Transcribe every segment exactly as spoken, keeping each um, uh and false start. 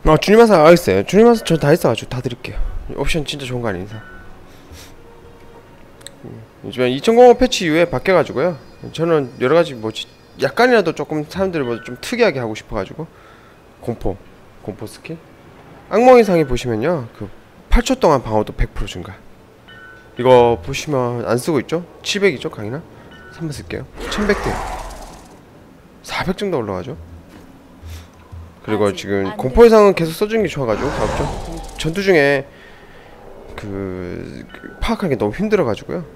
아 주님하사 알겠어요. 주님하사 저 다 있어가지고 다 드릴게요. 옵션 진짜 좋은 거 아닌 이상. 요즘에 이천오 패치 이후에 바뀌어가지고요. 저는 여러가지 뭐 약간이라도 조금 사람들보다 좀 특이하게 하고 싶어가지고 공포 공포 스킬 악몽의 상에 보시면요 그 팔 초 동안 방어도 백 퍼센트 증가. 이거 보시면 안 쓰고 있죠? 칠백이죠 강이나? 삼 번 쓸게요. 천백 대 사백 정도 올라가죠. 그리고 지금 공포의 상은 계속 써주는 게 좋아가지고 가볍죠. 전투 중에 그, 그 파악하는 게 너무 힘들어가지고요.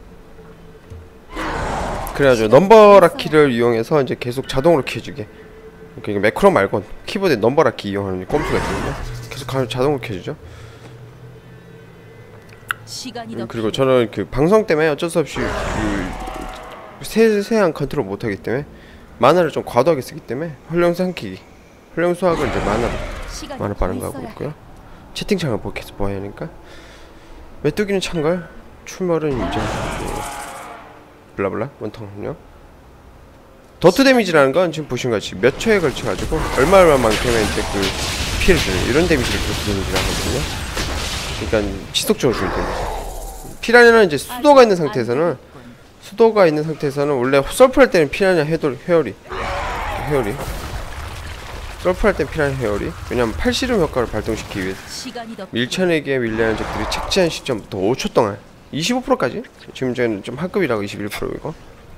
그래가지고 넘버라 키를 이용해서 이제 계속 자동으로 켜주게. 그러니까 매크로 말고 키보드에 넘버라 키 이용하는 꼼수가 있거든요. 계속 가면 자동으로 켜주죠. 음, 그리고 저는 그 방송 때문에 어쩔 수 없이 그 세세한 컨트롤 못하기 때문에 만화를 좀 과도하게 쓰기 때문에 헐령 삼키기 헐령 수학을 이제 만화로 만화 빠른 거 하고 있고요. 채팅창을 계속 보아야 하니까 메뚜기는 찬걸 출몰은 이제 그 블라블라 원통요. 더트 데미지라는 건 지금 보신 것같이 몇 초에 걸쳐 가지고 얼마 얼마만큼의 이제 그 피해를 주는 이런 데미지를 더트 데미지라고 하거든요. 그러니까 지속적으로 주는 데미지. 피라냐는 이제 수도가 있는 상태에서는 수도가 있는 상태에서는 원래 썰프할 때는 피라냐 해돌 회오리 회오리 썰프할 때 피라냐 회오리. 왜냐면 팔씨름 효과를 발동시키기 위해서 밀쳐내기에 밀려는 적들이 착지한 시점부터 오 초 동안 이십오 퍼센트까지 지금 저는 좀 하급이라고 이십일 퍼센트이고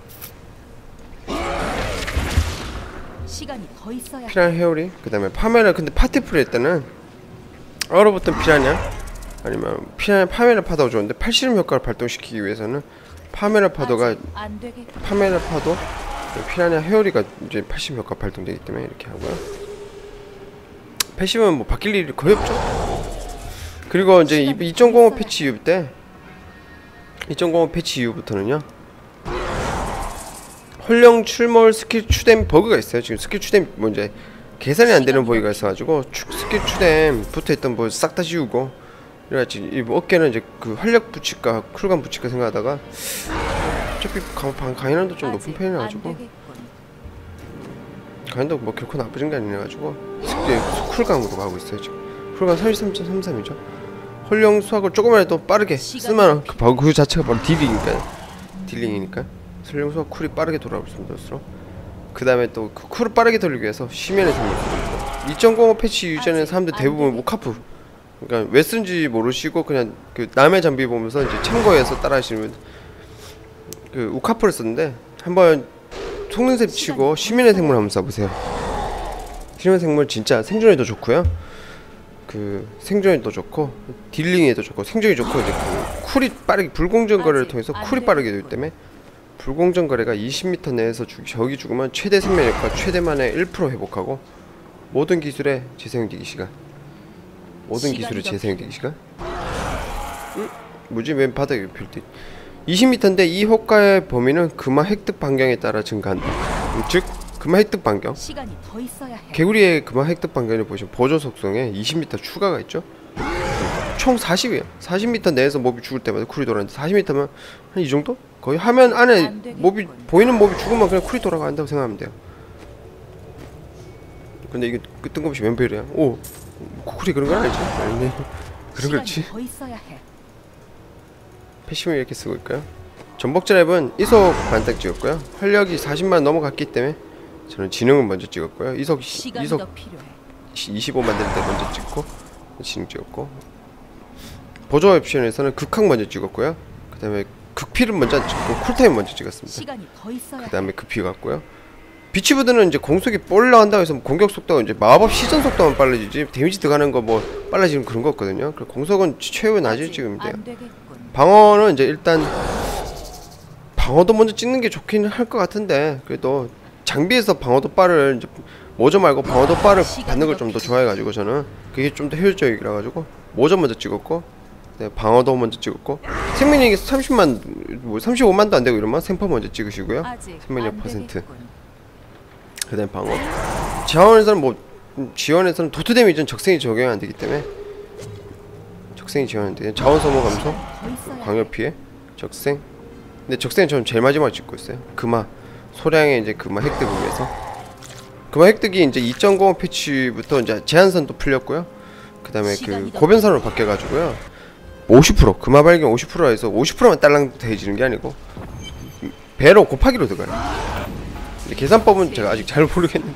피라냐 회오리 그 다음에 파메라. 근데 파티풀 할 때는 얼어붙은 피라냐 아니면 피라냐 파메라 파도가 좋은데 팔씨름 효과를 발동시키기 위해서는 파메라 파도가 파메라 파도 피라냐 회오리가 이제 팔씨름 효과 발동되기 때문에 이렇게 하고요. 패시브는 뭐 바뀔 일이 거의 없죠. 그리고 이제 이점공오 패치 이후 때 이점공오 패치 이후부터는요 헐령 출몰 스킬 추뎀 버그가 있어요. 지금 스킬 추뎀 뭐 이제 계산이 안 되는 버그가 있어가지고 스킬 추뎀 붙어있던 뭐 싹 다 지우고 그래가지고 이 뭐 어깨는 이제 그 활력 붙일까 쿨감 붙일까 생각하다가 어차피 강, 강인함도 좀 높은 편이라가지고 강인도 뭐 결코 나쁘진 게 아니라가지고 쿨감으로 하고 있어요. 지금 쿨감 삼십삼 점 삼삼이죠 헐령 수학을 조금이라도 빠르게 쓰면 그 버그 그 자체가 바로 딜링이니까 딜링이니까 헐령 수학 쿨이 빠르게 돌아올 수 있도록 그 다음에 또 그 쿨을 빠르게 돌리기 위해서 심연의 생물 이점공오 패치 이전에는 사람들 대부분 우카프 그러니까 왜 쓴지 모르시고 그냥 그 남의 장비 보면서 이제 참고해서 따라하시면 그 우카프를 썼는데 한번 속눈썹 치고 시민의 생물 한번 써보세요. 시민의 생물 진짜 생존에도 좋고요. 그 생존에도 좋고 딜링에도 좋고 생존이 좋고 이제 그 쿨이 빠르게 불공정 거래를 통해서 쿨이 빠르게 되기 때문에 불공정 거래가 이십 미터 내에서 주, 적이 죽으면 최대 생명력과 최대만의 일 퍼센트 회복하고 모든 기술의 재사용되기 시간 모든 기술의 재사용되기 시간 응? 뭐지? 웬 바닥에 필드 이십 미터인데 이 효과의 범위는 금화 획득 반경에 따라 증가한다. 음, 즉 금화 획득 반경 개구리의 금화 획득 반경을 보시면 보조 속성에 이십 미터 추가가 있죠. 총 사십이에요 사십 미터 내에서 몹이 죽을 때마다 쿨이 돌아가는데 사십 미터면 한 이 정도? 거의 화면 안에 몹이 보이는 몹이 죽으면 그냥 쿨이 돌아간다고 생각하면 돼요. 근데 이게 그 뜬금없이 왼편이야. 오 쿨이 그런 건 아니지? 아니네. 그런 그렇지. 패시브 이렇게 쓰고 있고요. 전복자 랩은 이속 반딱 찍었고요. 활력이 사십만 넘어갔기 때문에 저는 지능은 먼저 찍었고요. 이속 이속 이십오 만들 때 먼저 찍고 지능 찍었고 보조 옵션에서는 극학 먼저 찍었고요. 그 다음에 극피를 먼저 안 찍고 쿨타임 먼저 찍었습니다. 그 다음에 급피 갔고요. 비치부드는 이제 공속이 올라간다고 해서 공격 속도가 이제 마법 시전 속도만 빨라지지 데미지 들어가는 거 뭐 빨라지는 그런 거 없거든요. 공속은 최후에 낮을 찍으면 돼요. 방어는 이제 일단 방어도 먼저 찍는 게 좋긴 할 것 같은데 그래도 장비에서 방어도 바를 이제 모저 말고 방어도 바를 받는 걸 좀 더 좋아해가지고 저는 그게 좀 더 효율적이라 가지고 모저 먼저 찍었고 네, 방어도 먼저 찍었고 생명력이 삼십만 뭐 삼십오만도 안 되고 이러면 생파 먼저 찍으시고요. 생명력 퍼센트 그 다음에 방어 지원에서는 뭐 지원에서는 도트 데미지는 적생이 적용이 안 되기 때문에 적생이 지원인데 자원 소모 감소 광역 피해 적생 근데 적생은 저는 제일 마지막에 찍고 있어요. 금화 소량의 이제 금화 획득을 위해서 금화 획득이 이제 이 점 공 패치부터 이제 제한선도 풀렸고요. 그 다음에 그 고변선으로 바뀌어가지고요. 오십 퍼센트 금화 발견 오십 퍼센트에서 오십 퍼센트만 딸랑 대해지는 게 아니고 배로 곱하기로 들어가요. 근데 계산법은 제가 아직 잘 모르겠는데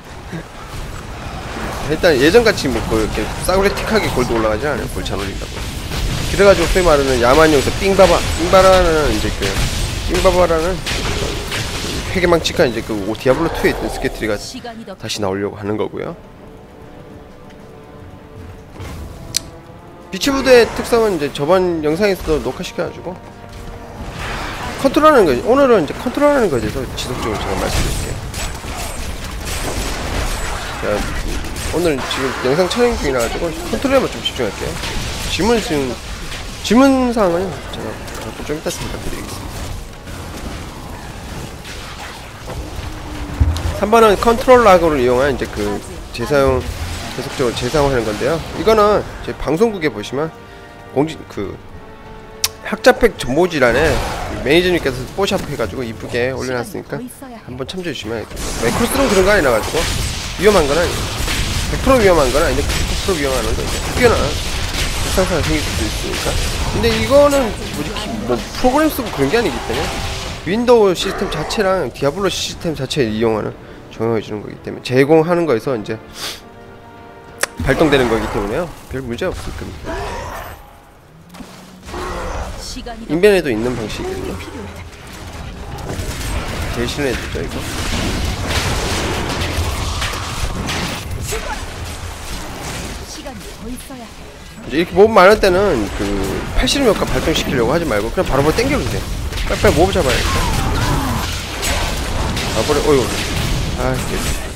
일단 예전같이 뭐 이렇게 싸구레틱하게 골드 올라가지 않아요. 골 잘 올린다고. 그래가지고 소위 말하는 야만용사 삥바바 삥바라는 이제 그 삥바바라는 회계망치가 이제 그 디아블로 투에 있던 스케트리가 다시 나오려고 하는 거고요. 빛의 부대의 특성은 이제 저번 영상에서도 녹화시켜가지고 컨트롤하는 거, 오늘은 이제 컨트롤하는 거에 대해서 지속적으로 제가 말씀드릴게요. 자, 오늘 지금 영상 촬영 중이라 가지고 컨트롤에만 좀 집중할게요. 질문 지금 질문 사항은 제가 좀 이따 답변드리겠습니다. 삼 번은 컨트롤 락을 이용한 이제 그 재사용 계속적으로 재사용하는 건데요. 이거는 제 방송국에 보시면 공지 그 학자팩 정보지란에 매니저님께서 뽀샵 해가지고 이쁘게 올려놨으니까 한번 참조해 주시면 매크로스는 그런 거 아니라 가지고 위험한 거는 백 퍼센트 위험한 거는 아닌데 구십 퍼센트 위험한 거 이제 특별한 불상사가 생길 수도 있으니까. 근데 이거는 뭐지 뭐 프로그램 쓰고 그런 게 아니기 때문에 윈도우 시스템 자체랑 디아블로 시스템 자체를 이용하는 적용해 주는 거기 때문에 제공하는 거에서 이제 발동되는 거기 때문에요. 별 문제 없을 겁니다. 인벤에도 있는 방식이거든요. 제일 싫은 애들죠 이거. 이제 이렇게 몹 많을 때는 그 팔씨름 효과 발동시키려고 하지 말고 그냥 바로바로 땡겨주세요. 빨리빨리 몹을 잡아야겠다. 아 버려. 어이구. 아 이게.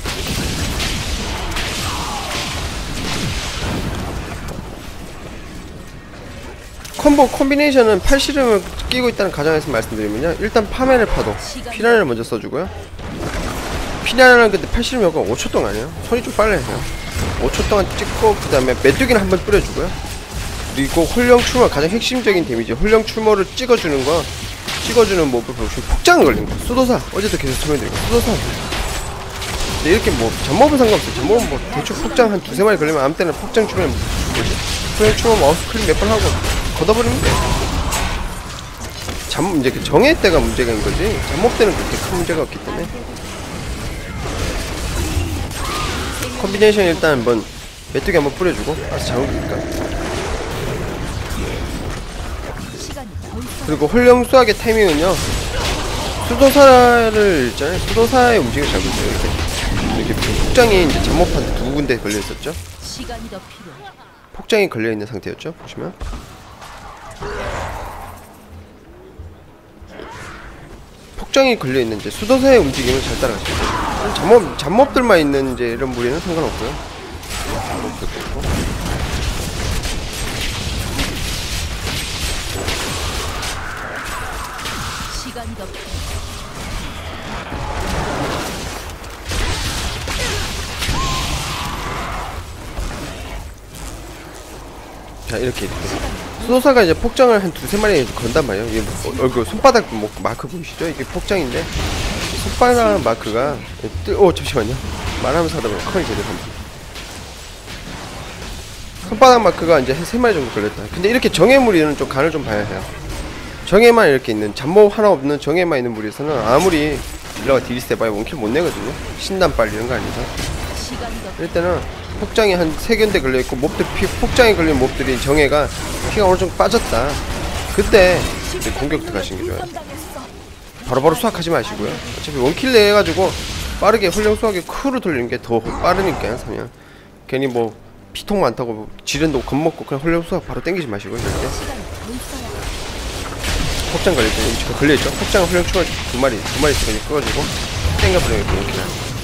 콤보 콤비네이션은 팔씨름을 끼고 있다는 가정에서 말씀드리면요. 일단 파멸의 파도 피라냐를 먼저 써주고요. 피라냐는 근데 팔씨름 효과가 오 초 동안이에요. 손이 좀 빨라요. 오 초 동안 찍고 그 다음에 메뚜기는 한번 뿌려주고요. 그리고 홀령 출몰 가장 핵심적인 데미지 홀령 출몰을 찍어주는 거 찍어주는 몹을 보시면 폭장을 걸린 거 수도사 어제도 계속 설명드리고 수도사. 근데 이렇게 뭐 잡몹은 상관없어요. 잡몹은 뭐 대충 폭장 한 두세 마리 걸리면 아무 때나 폭장 출몰 뭐지? 홀령 출몰 마우스 클릭 몇 번 하고 걷어버리면 돼. 잠 이제 그 정의 때가 문제가 있는 거지. 잠복 때는 그렇게 큰 문제가 없기 때문에. 콤비네이션 일단 한번 메뚜기 한번 뿌려주고 알아서 잡으니까. 그리고 홀령 수학의 타이밍은요. 수도사를 있잖아요. 수도사의 움직임을 잘 보세요. 이렇게 이렇게 폭장이 이제 잠복한테 두 군데 걸려 있었죠. 폭장이 걸려 있는 상태였죠. 보시면. 폭장이 걸려있는 이제 수도사의 움직임을 잘 따라가시면 돼요. 잡몹, 잡몹들만 있는 이제 이런 무리는 상관없고요. 시간이 더 자 이렇게 이렇게 수도사가 이제 폭장을 한 두세 마리 건단 말이에요. 이게 뭐, 얼굴 손바닥 뭐 마크 보이시죠? 이게 폭장인데 손바닥 마크가 뜨, 어 잠시만요. 말하면서 하다 보면 컬이 제대로 합니다. 손바닥 마크가 이제 한 세 마리 정도 걸렸다. 근데 이렇게 정예 무리는 좀 간을 좀 봐야 해요. 정예만 이렇게 있는 잡몹 하나 없는 정예만 있는 무리에서는 아무리 딜러가 딜이 세봐야 원킬 못 내거든요. 신단빨 이런 거 아니죠. 이럴 때는 폭장이 한 세 군데 걸려있고 몹들 피, 폭장이 걸린 몹들이 정예가 피가 어느 정도 빠졌다. 그때 이제 공격 들어가시는 게 좋아요. 바로바로 수학하지 마시고요. 어차피 원킬 내가지고 빠르게 홀령 수학에 크루 돌리는 게 더 빠르니까요. 사면 괜히 뭐 피통 많다고 지른다고 겁먹고 그냥 홀령 수학 바로 땡기지 마시고 이렇게 폭장 걸릴 때 위치가 걸려있죠. 폭장 홀령 추가 두 마리 두 마리씩 끄가지고 땡겨버리는 게 이렇게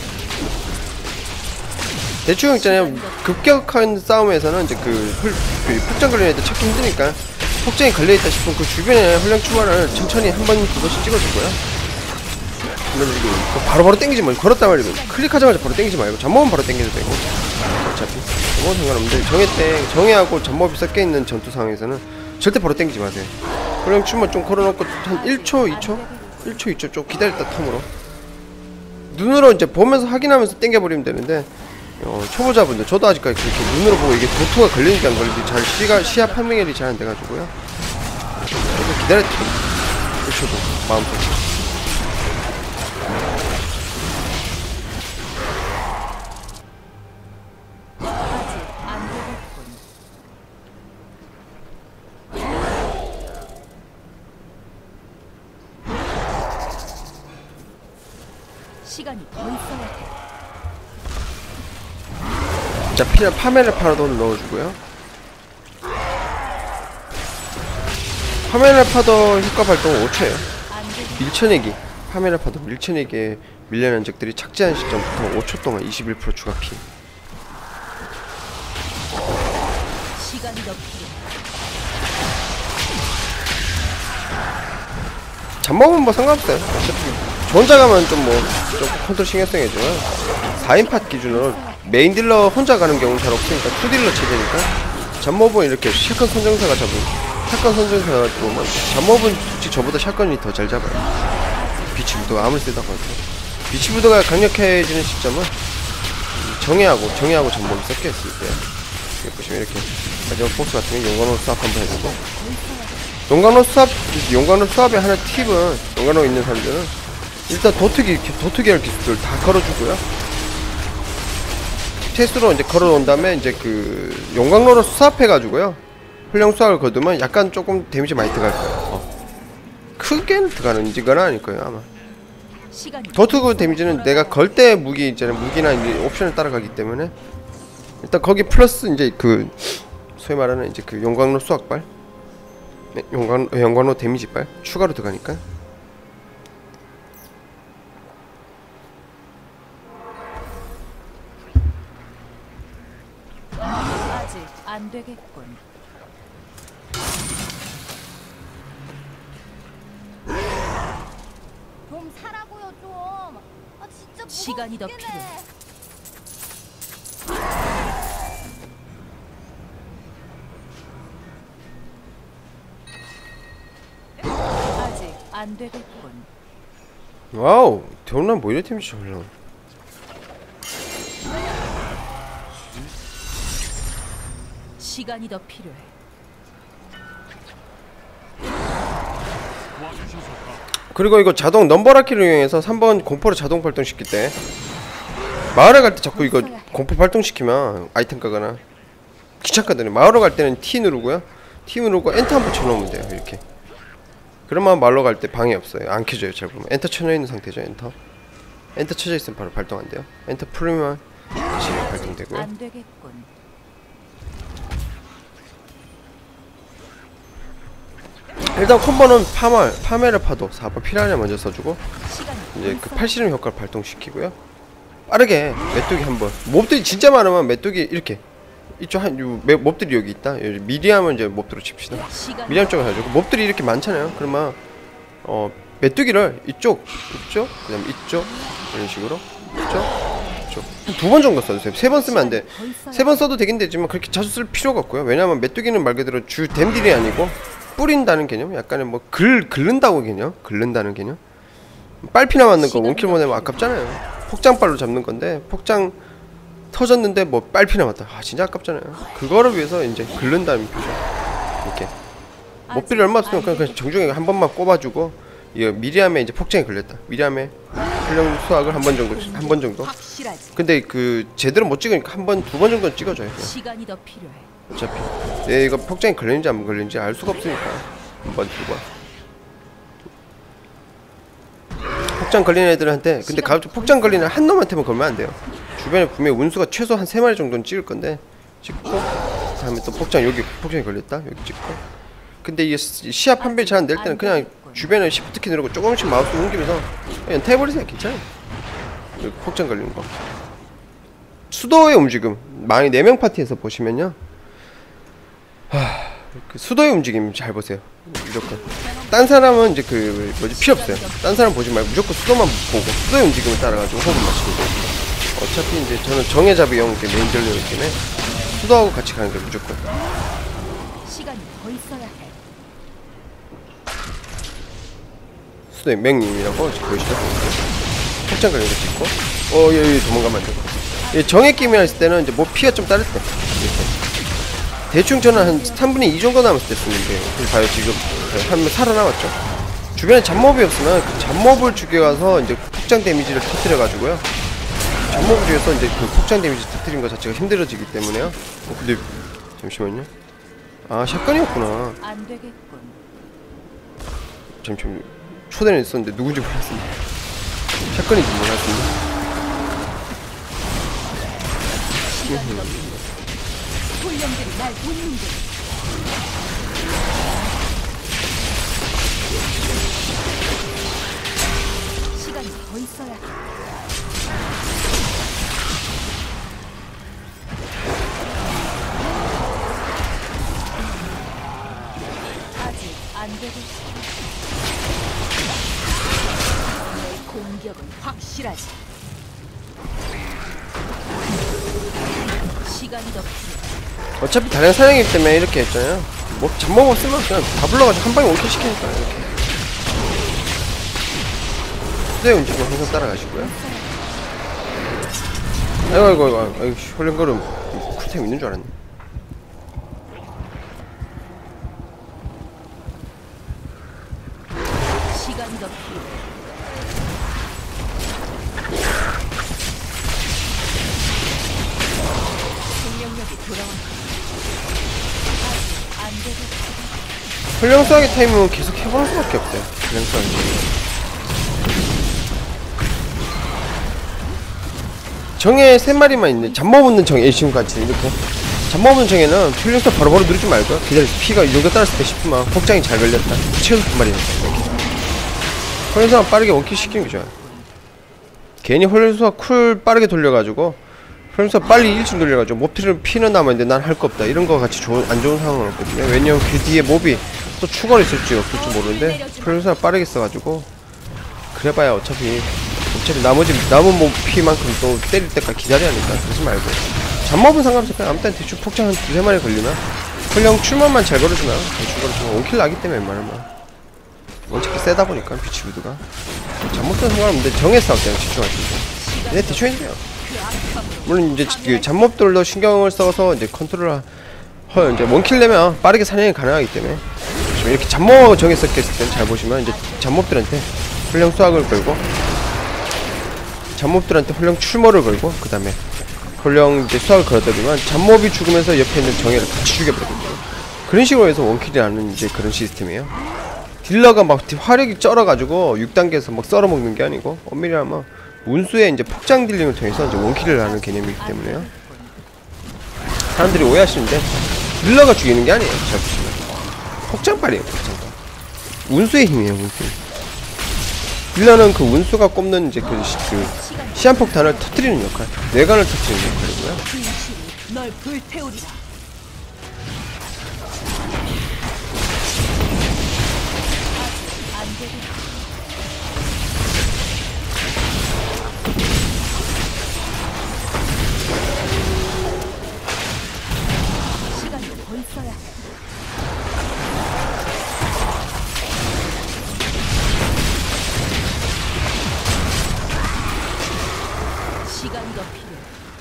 대충 있잖아요. 급격한 싸움에서는 이제 그, 홀, 그 폭장 걸린 애들 찾기 힘드니까 폭장이 걸려있다 싶으면 그 주변에 홀령 추가를 천천히 한 번 두 번씩 찍어주고요. 바로바로 땡기지 말고 걸었단 말이고 클릭하자마자 바로 땡기지 말고 잡몹은 바로 땡겨도 되고 어차피 잡몹은 상관없는데 정예 때 정예하고 잡몹이 섞여있는 전투 상황에서는 절대 바로 땡기지 마세요. 홀령 추가 좀 걸어놓고 한 일 초 이 초 일 초 이 초 좀 기다렸다 텀으로 눈으로 이제 보면서 확인하면서 당겨버리면 되는데 어, 초보자분들 저도 아직까지 그렇게 눈으로 보고 이게 도트가 걸리니까 안 걸리지 잘 시가 시야 판명이 잘 안 돼가지고요. 그래서 기다렸죠. 그렇죠. 마음속으로. 시간이 더 있어야 돼. 자, 피나 파메라 파도를 넣어주고요. 파메라 파도 효과 발동은 오 초예요. 밀쳐내기, 파메라 파도 밀쳐내기에 밀려난 적들이 착지한 시점부터 오 초 동안 이십일 퍼센트 추가 피. 시간이 더 필요해. 잡먹으면 뭐 상관없어요. 어차피 저 혼자 가면 좀 뭐 좀 컨트롤 신경 써야지만 사 인 팟 기준으로 메인 딜러 혼자 가는 경우는 잘 없으니까 투 딜러 체제니까 잡몹은 이렇게 샷건 선정사가 잡은 샷건 선정사가 들어오면 잡몹은 솔직히 저보다 샷건이 더 잘 잡아요. 비치 부도가 아무리 세다고 해도 비치 부도가 강력해지는 시점은 정예하고 정예하고 잡몹이 섞여있을 때 여기 보시면 이렇게 마지막 보스 같은 경우 용광로 수압 한번 해주고 용광로 수압 용광로 수압의 하나 팁은 용광로 있는 사람들은 일단 도트기 도트기할 기술들 다 걸어주고요. 테스트로 이제 걸어놓은 다음에 이제 그 용광로로 수압해가지고요. 훌륭 수압을 거두면 약간 조금 데미지 많이 들어갈 거예요. 어. 크게는 들어가는지 건 아닐 거예요 아마. 도트그 데미지는 내가 걸 때 무기 있잖아요. 무기나 이제 옵션을 따라가기 때문에 일단 거기 플러스 이제 그 소위 말하는 이제 그 용광로 수압발, 네, 용광 용광로 데미지발 추가로 들어가니까. 아직 안 되겠군. 좀 사라고요 좀. 아 진짜 시간이 더 필요해. 아직 안 되겠군. 와우, 대원란 뭐 이래 데미지 올라. 시간이 더 필요해. 그리고 이거 자동 넘버라키를 이용해서 삼 번 공포를 자동 발동시킬 때 마을에 갈 때 자꾸 이거 공포 발동시키면 아이템 가거나 귀찮거든요. 마을로 갈 때는 T 누르고요. T 누르고 엔터 한번 쳐놓으면 돼요. 이렇게. 그러면 마을로 갈 때 방해 없어요. 안 켜져요. 잘 보면 엔터 쳐져 있는 상태죠. 엔터. 엔터 쳐져 있으면 바로 발동 안 돼요. 엔터 풀리면 다시 발동되고요. 안 되겠군. 일단 콤보는 파말, 파메르 파도 사 번 피라냐 먼저 써주고 이제 그 팔씨름 효과를 발동시키고요. 빠르게 메뚜기 한번. 몹들이 진짜 많으면 메뚜기 이렇게 이쪽 한 요, 몹들이 여기 있다. 여기 미리암을 이제 몹들로 칩시다. 미리암 쪽을 해주고 몹들이 이렇게 많잖아요. 그러면 어 메뚜기를 이쪽, 이쪽, 그다음 이쪽 이런 식으로 이쪽, 이쪽 두 번 정도 써주세요. 세 번 쓰면 안 돼. 세 번 써도 되긴 되지만 그렇게 자주 쓸 필요가 없고요. 왜냐하면 메뚜기는 말 그대로 주 댐딜이 아니고 뿌린다는 개념, 약간의 뭐 글, 긁는다고 개념, 긁는다는 개념. 빨피나 맞는 거 원킬 보내면 아깝잖아요. 폭장빨로 잡는 건데 폭장 터졌는데 뭐 빨피나 맞다. 아 진짜 아깝잖아요. 그거를 위해서 이제 긁는다는 표죠. 이렇게 몹들이 얼마 없으면 그냥, 그냥 정중하게 한 번만 꼽아주고 이거 미리암에 이제 폭장이 걸렸다. 미리암에 훈련 수학을 한 번 정도, 한 번 정도. 근데 그 제대로 못 찍으니까 한 번, 두 번 정도는 찍어줘요. 그냥. 시간이 더 필요해. 어차피 내 이거 폭장이 걸리는지 안 걸리는지 알 수가 없으니까 한번 두 번. 폭장 걸리는 애들한테 근데 갑자기 폭장 걸리는 한 놈한테만 걸면 안 돼요. 주변에 분명히 운수가 최소 한 세 마리 정도는 찍을 건데 찍고 다음에 또 폭장 여기 폭장이 걸렸다 여기 찍고. 근데 이게 시야 판별이 잘 안 될 때는 그냥 주변에 시프트 키 누르고 조금씩 마우스 옮기면서 그냥 연타해버리세요. 괜찮아요. 여기 폭장 걸리는 거. 수도의 움직임 많이 네 명 파티에서 보시면요. 하, 그 수도의 움직임 잘 보세요. 무조건. 딴 사람은 이제 그 뭐지 필요 없어요. 딴 사람 보지 말고 무조건 수도만 보고 수도의 움직임을 따라가지고 호흡을 맞추고. 어차피 이제 저는 정예잡이용 이렇게 메인 전류이기 때문에 수도하고 같이 가는 게 무조건. 시간이 더 있어야 해. 수도의 맹님이라고 보이시죠? 폭장 걸린 거 찍고. 어, 여기 도망가면 안 되고. 이 정액 끼면 했을 때는 이제 뭐 피가 좀 따를 때. 이렇게. 대충 저는 한 삼분의 이 정도 남았을 때 쓰는데. 여기 봐요, 지금. 한 명 살아남았죠. 주변에 잡몹이 없으면 그 잡몹을 죽여가서 이제 폭장 데미지를 터뜨려가지고요. 잡몹을 죽여서 이제 그 폭장 데미지 터뜨린 것 자체가 힘들어지기 때문에요. 어, 근데, 잠시만요. 아, 샷건이었구나. 안 되겠군. 잠시만요. 초대는 있었는데 누군지 몰랐습니다. 샷건인지 몰랐습니다. 시간이 없군. 훈련들이 날 돕는군. 시간이 더 있어야 해. 아직 안 되겠어. 내 공격은 확실하지. 시간이 더 필요해. 어차피 다른 사냥이기 때문에 이렇게 했잖아요. 뭐 잡먹 없으면 그냥 다 불러가지고 한 방에 원킬 시키니까 이렇게. 수대 움직임 항상 따라가시고요. 아이고 아이고 아이고 아이고 홀랭거름 쿨템 있는 줄 알았네. 시간이 더 필요해. 생명력이 돌아왔다. 아직 안 되겠어. 훌륭수하게 타임은 계속 해보는 수밖에 없어요. 훌륭수하게. 정에 세 마리만 있네. 잡먹 없는 정에 지금같이 이렇게 잡먹 없는 정에는 훌륭수 바로바로 누르지 말고요. 기다려서 피가 이 정도 따랐을 때 싶으면 폭장이 잘 걸렸다. 최소 두 마리는 훌륭수가 빠르게 원킬 시키는 게 좋아요. 괜히 훌륭수가 쿨 빠르게 돌려가지고 훌륭수가 빨리 일찍 돌려가지고 몹들은 피는 남았는데 난 할 거 없다 이런 거 같이 좋은, 안 좋은 상황은 없거든요. 왜냐면 그 뒤에 몹이 또 추가로 있을지 없을지 모르는데 훌륭수가 빠르게 써가지고 그래봐야 어차피 어차피 나머지 남은 몹 피만큼 또 때릴 때까지 기다려야 하니까 그러지 말고 잡몹은 상관없어. 그냥 아무 때나 대충 폭장 한 두세 마리 걸리면 훌륭 출만만 잘 걸어주면 대충 걸어주면 원킬 나기 때문에 웬만하면 원체크 세다 보니까 비치부드가 잡몹도 상관없는데 정에 싸울 때는 집중할 수 있어요. 네 대충 해주세요. 물론 이제 그 잡몹들도 신경을 써서 이제 컨트롤 헐 이제 원킬 내면 빠르게 사냥이 가능하기 때문에 이렇게 잡몹 정에 썼을 때는 잘 보시면 이제 잡몹들한테 훌륭 수학을 걸고 잡몹들한테 훌륭 출모를 걸고 그 다음에 훌륭 이제 수학을 걸어드리면 잡몹이 죽으면서 옆에 있는 정예를 같이 죽여버리거든요. 그런 식으로 해서 원킬이 나는 이제 그런 시스템이에요. 딜러가 막 화력이 쩔어가지고 육 단계에서 막 썰어먹는 게 아니고 엄밀히 하면 운수의 이제 폭장 딜링을 통해서 이제 원킬을 하는 개념이기 때문에요. 사람들이 오해하시는데 딜러가 죽이는 게 아니에요. 잘 보시면 폭장빨이에요. 폭장빨. 운수의 힘이에요. 운수. 딜러는 그 운수가 꼽는 이제 그, 시, 그 시한폭탄을 터뜨리는 역할, 뇌관을 터뜨리는 역할이고요. 널 불태우리라. 안 되겠어. 시간이 더 있어야 해. 시간이 더 필요해.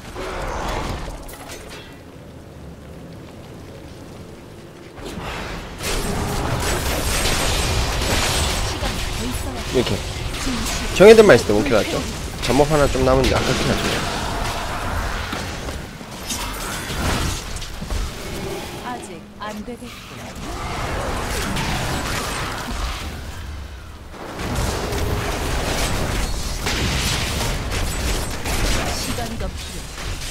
시간이 더 있어야 해. 이렇게 정해들만 있을 때 원킬 났죠. 잡몹 하나 좀 남은데 아깝긴 하죠. 아직 안 되겠군. 시간이 더 필요해.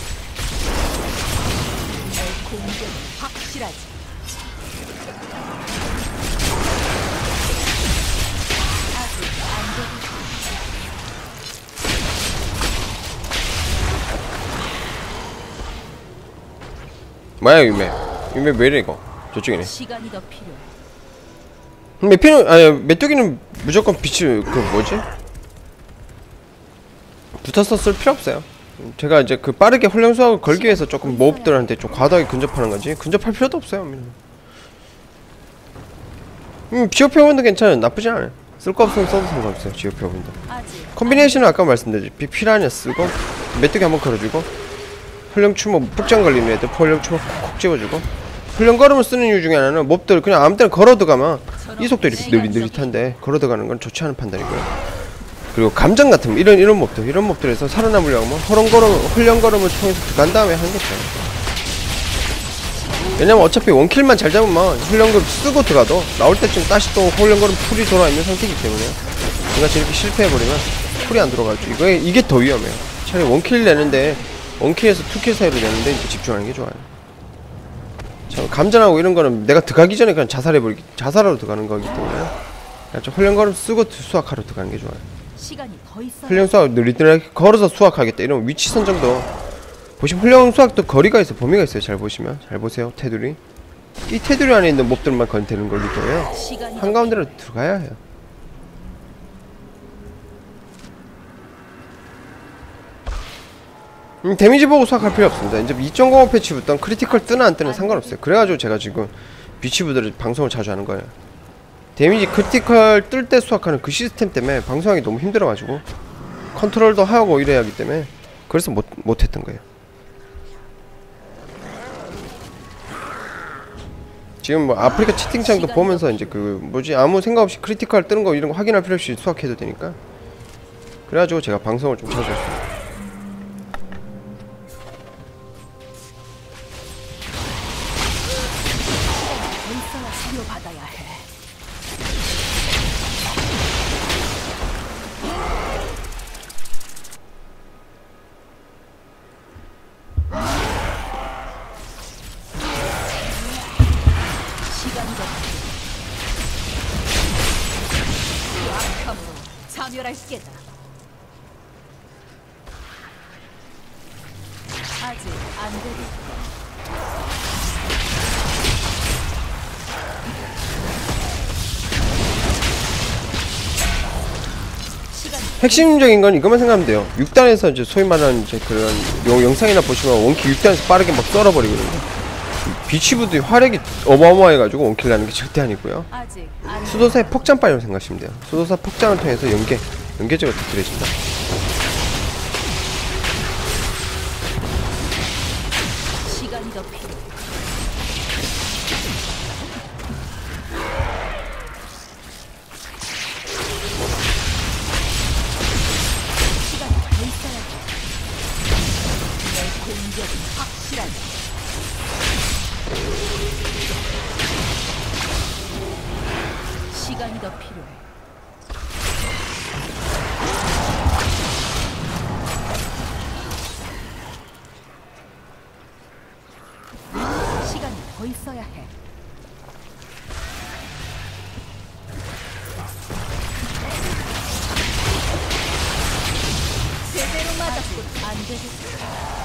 내 공격은 확실하지. 아직 안 되겠군. 뭐야 유매? 유매 왜이래 이거? 저쪽이네. 시간이 더 필요해. 메피는 아니 메뚜기는 무조건 빛이 그 뭐지? 붙어서 쓸 필요 없어요. 제가 이제 그 빠르게 훈련수학을 걸기 위해서 조금 몹들한테 좀 과도하게 근접하는 거지 근접할 필요도 없어요. 음 비오페어는 괜찮아요. 나쁘지 않아요. 쓸 거 없으면 써도 상관없어요. 지옥 표본다. 아직 콤비네이션은 아까 말씀드렸지. 피라냐 쓰고 메뚜기 한번 걸어주고 훈령 추모 폭장 걸리는 애들 훈령 추모 콕콕 집어주고 훈령 걸음을 쓰는 이유 중에 하나는 몹들 그냥 아무 때나 걸어 들어가면 이 속도 이렇게 느릿느릿한데 걸어 들어가는 건 좋지 않은 판단이고요. 그리고 감정 같은 이런 이런 몹들 이런 몹들에서 살아남으려고 하면 훈령 걸음 훈령 걸음을 통해서 들어간 다음에 하는 거죠. 왜냐면 어차피 원킬만 잘 잡으면 훈련금 쓰고 들어가도 나올 때쯤 다시 또 훈련금 풀이 돌아있는 상태이기 때문에 뭔가 저렇게 실패해버리면 풀이 안 들어가죠. 이거 이게 더 위험해요. 차라리 원킬 내는데 원킬에서 투킬 사이로 내는데 이제 집중하는 게 좋아요. 참 감전하고 이런 거는 내가 들어가기 전에 그냥 자살해버리기 자살하러 들어가는 거기 때문에 그냥 좀 훈련거름 쓰고 수학하러 들어가는 게 좋아요. 시간이 더 있어. 훈련 수학 느릿느릿하게 걸어서 수학하겠다 이러면 위치 선정도 보시면 훈련 수학도 거리가 있어 범위가 있어요. 잘 보시면 잘 보세요. 테두리 이 테두리 안에 있는 몹들만 건드는 거기 때문에 한가운데로 들어가야 해요. 음, 데미지 보고 수학할 필요 없습니다. 이제 이 점 공오 패치부터 크리티컬 뜨나 안 뜨나 상관없어요. 그래가지고 제가 지금 비치부들을 방송을 자주 하는 거예요. 데미지 크리티컬 뜰 때 수학하는 그 시스템 때문에 방송하기 너무 힘들어가지고 컨트롤도 하고 이래야 하기 때문에 그래서 못, 못했던 거예요. 지금 뭐 아프리카 채팅창도 보면서 이제 그 뭐지 아무 생각 없이 크리티컬 뜨는 거 이런 거 확인할 필요 없이 수학해도 되니까 그래가지고 제가 방송을 좀 자주 했어요. 받아야 해. 시간이 더 악함으로 자멸할 게다. 아직 안 되겠다. 핵심적인 건 이것만 생각하면 돼요. 육 단에서 이제 소위 말하는 이제 그런 영, 영상이나 보시면 원킬 육 단에서 빠르게 막 썰어버리거든요. 비치부들이 화력이 어마어마해가지고 원킬 나는 게 절대 아니고요. 수도사의 폭장빨이라고 생각하시면 돼요. 수도사 폭장을 통해서 연계, 연계적으로 득들해진다. 시간이 더 필요해. 시간이 더 필요해. 시간이 더 있어야 해. 제대로 맞았군. 안 되겠어.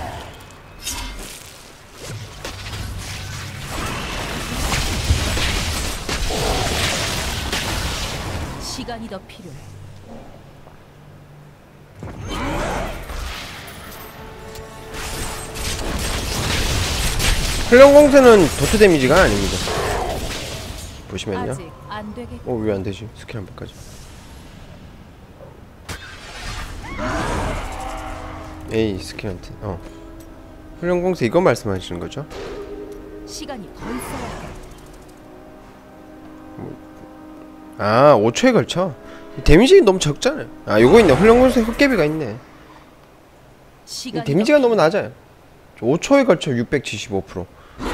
시간이 더 필요해. 훈련공세는 도트 데미지가 아닙니다. 보시면요. 아직 안 되겠. 어, 왜 안 되지? 스킬 한 번까지. 에이, 스킬한테. 어. 훈련공세 이거 말씀하시는 거죠? 시간이 더 있어야 해. 아, 오 초에 걸쳐? 데미지 너무 적잖아요. 아, 요거 있네. 훈련공세 헛개비가 있네. 데미지가 너무 낮아요. 오 초에 걸쳐 육백칠십오 퍼센트.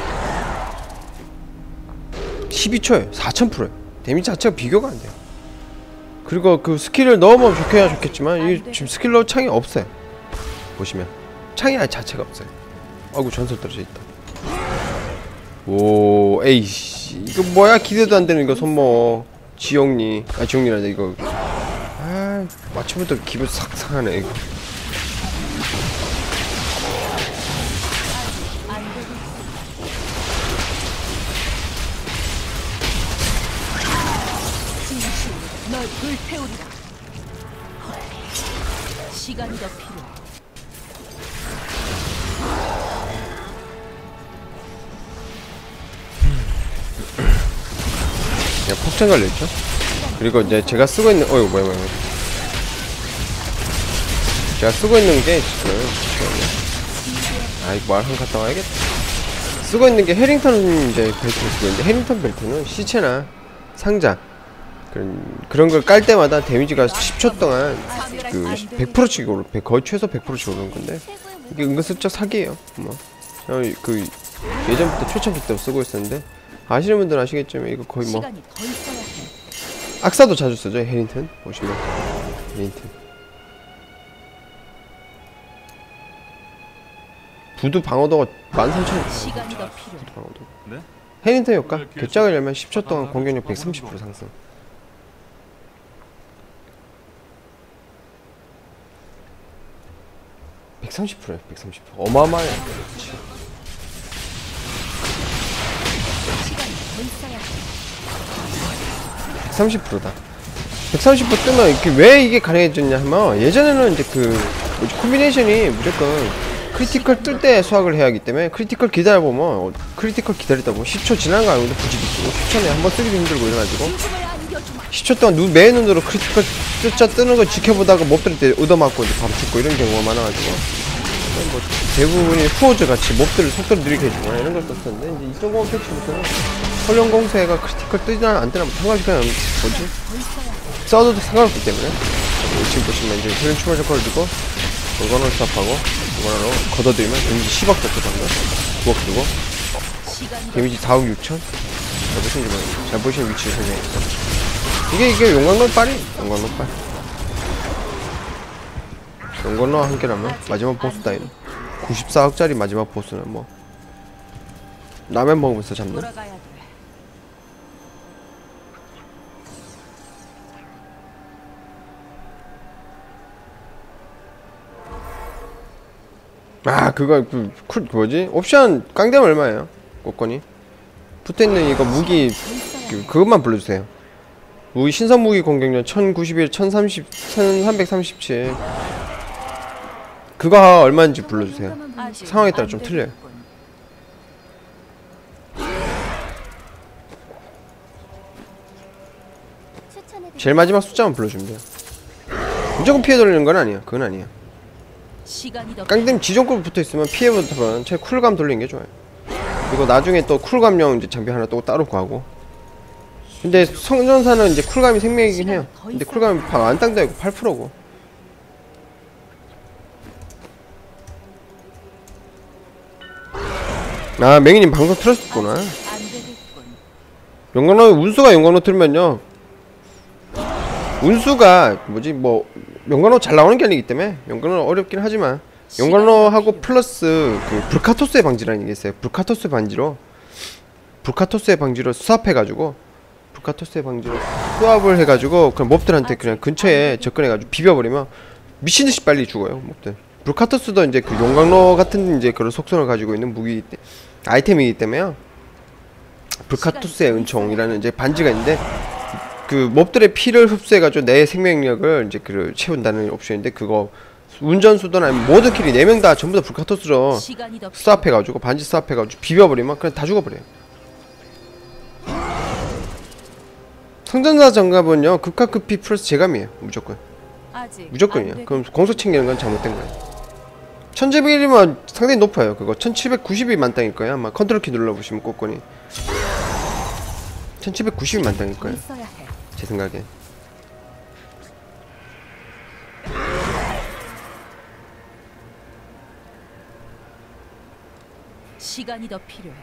십이 초에 사천 퍼센트예요. 데미지 자체가 비교가 안 돼요. 그리고 그 스킬을 넣으면 좋게야 좋겠지만 이 지금 스킬 넣을 창이 없어요. 보시면 창이 아예 자체가 없어요. 아이고 전설 떨어져 있다. 오, 에이씨 이거 뭐야? 기대도 안 되는 이거 손모 지옥니 아 지옥니란다 이거. 아 마침부터 기분 싹 상하네 이거. 널 불태우리라. 시간이 더 필요해. 야, 폭탄 걸려있죠? 그리고 이제 제가 쓰고 있는 어이구 뭐야 뭐야 뭐야. 제가 쓰고 있는 게 지금 아이 말한 갔다 와야겠다. 쓰고 있는 게 해링턴 이제 벨트를 쓰고 있는데 해링턴 벨트는 시체나 상자 그런 그런 걸 깔 때마다 데미지가 십 초 동안 그 백 퍼센트씩 오르 거의 최소 백 퍼센트씩 오르는 건데 이게 은근슬쩍 사기예요. 뭐 그 예전부터 초창기 때부터 쓰고 있었는데 아시는 분들은 아시겠지만 이거 거의 뭐 시간이 더 있어야 해. 악사도 자주 쓰죠. 해링턴 보시면 해링턴 부두 방어도가 만 삼천 시간이 더 필요해. 방어도 네? 해링턴 효과 결정을 열면 십 초 동안 공격력 백삼십 퍼센트 상승. 백삼십 퍼센트야 백삼십 퍼센트 어마어마해. 그렇지. 시간이 더 있어야 해. 백삼십 퍼센트다. 백삼십 퍼센트 뜨면 이렇게 왜 이게 가능해졌냐 하면 예전에는 이제 그 뭐지 콤비네이션이 무조건 크리티컬 뜰 때 수확을 해야 하기 때문에 크리티컬 기다려보면 어, 크리티컬 기다리다 보면 십 초 지난 거 알고도 부지기 쓰고 십 초 내에 한 번 쓰기도 힘들고 이래가지고 죽음을 안겨주마. 십 초 동안 눈, 매 눈으로 크리티컬 숫자 뜨는 거 지켜보다가 몹들 때 얻어맞고 이제 바로 죽고 이런 경우가 많아가지고 뭐 대부분이 후호즈 같이 몹들을 속도를 느리게 해주거나 이런 걸 썼었는데 이제 이천공 패치부터는 헐령 공세가 크리티컬 뜨나 안 뜨나 상관없이 그냥 뭐지 써도 상관없기 때문에 지금 보시면 이제 헐령 추가 효과를 주고 이거는 스탑하고 이거로 걷어들이면 데미지 십억 줬죠 방금 구억 주고 시간이 더 데미지 사억 육천 잘 보시는 지 잘 보시는 위치를 설명했어. 이게 이게 용광로 빨이 용광로 빨 용광로 한 개라면 마지막 보스 따위는 구십사억짜리 마지막 보스는 뭐 라면 먹으면서 잡는. 돌아가야 돼. 아 그거 그, 쿨 그 뭐지 옵션 깡대면 얼마예요? 꽃건이 붙어있는 이거 무기 그, 그것만 불러주세요. 무기 신선 무기 공격력 천구십일, 천삼십, 천삼백삼십칠 그거 얼마인지 불러주세요. 아직 상황에 따라 좀 안 틀려요. 되겠군. 추천해드릴게요. 제일 마지막 숫자만 불러주면 돼요. 무조건 피해 돌리는 건 아니야. 그건 아니야. 시간이 더 깡댐 지존급 붙어있으면 피해보다는 차라리 쿨감 돌리는 게 좋아요. 그리고 나중에 또 쿨감용 이제 장비 하나 또 따로 구하고. 근데 성전사는 이제 쿨감이 생명이긴 해요. 근데 쿨감이 안 땅다이고 팔 퍼센트고. 아 맹이님 방송 틀었었구나. 안 되겠군. 용광로 운수가 용광로 틀면요 운수가 뭐지 뭐 용광로 잘 나오는 게 아니기 때문에 용광로 어렵긴 하지만 용광로하고 플러스 그 불카토스의 방지라는 게 있어요. 불카토스 방지로 불카토스의 방지로 수압해가지고 불카토스의 방지로 수압을 해가지고 그냥 몹들한테 그냥 근처에 접근해가지고 비벼버리면 미친듯이 빨리 죽어요 몹들. 불카토스도 이제 그 용광로 같은 이제 그런 속성을 가지고 있는 무기 아이템이기 때문에요. 불카토스의 은총이라는 이제 반지가 있는데 그 몹들의 피를 흡수해가지고 내 생명력을 이제 그 채운다는 옵션인데 그거 운전수도나 모든 킬이 네 명 다 전부 다 불카토스로 시간이 더 스왑해가지고 반지 스왑해가지고 비벼버리면 그냥 다 죽어버려요. 성전사 정갑은요 극화급피 플러스 재감이에요 무조건. 아직 무조건이에요. 안 그럼 공속 챙기는 건 잘못된 거예요. 천칠백일이면 상당히 높아요. 그거 천칠백구십이 만땅일 거예요. 아마 컨트롤 키 눌러보시면 꽃권이 천칠백구십이 만땅일 더 거예요. 있어야 해. 제 생각에. 시간이 더 필요해.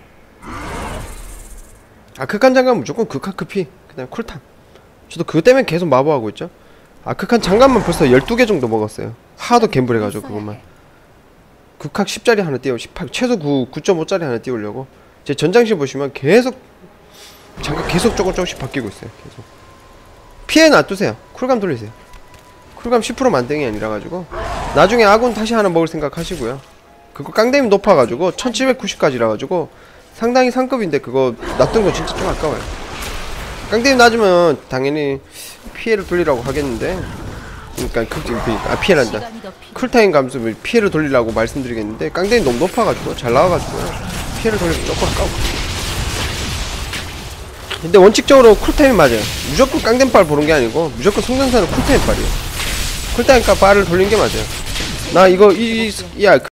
아 극한 장갑 무조건 극한 급히 그다음에 쿨탐. 저도 그것 때문에 계속 마보하고 있죠. 아 극한 장갑만 벌써 열두 개 정도 먹었어요. 하도 갬블해가지고 그것만. 극학 십짜리 하나 띄워 십팔 최소 구, 구 점 오짜리 하나 띄우려고 제 전장실 보시면 계속 장갑 계속 조금 조금씩 바뀌고 있어요. 계속 피해 놔두세요. 쿨감 돌리세요. 쿨감 십 퍼센트 만등이 아니라가지고 나중에 아군 다시 하나 먹을 생각 하시고요. 그거 깡댐이 높아가지고 천칠백구십까지라가지고 상당히 상급인데 그거 놔둔 거 진짜 좀 아까워요. 깡댐이 낮으면 당연히 피해를 돌리라고 하겠는데 그러니까 그, 아 피해란다. 시간이 더 필요해. 쿨타임 감소 피해를 돌리라고 말씀드리겠는데 깡댐이 너무 높아가지고 잘 나와가지고 피해를 돌리면 조금 아까워. 근데 원칙적으로 쿨타임이 맞아요. 무조건 깡댄빨 보는 게 아니고 무조건 성장사는 쿨타임 빨이에요. 쿨타임과 빨을 돌리는 게 맞아요. 나 이거 이야 그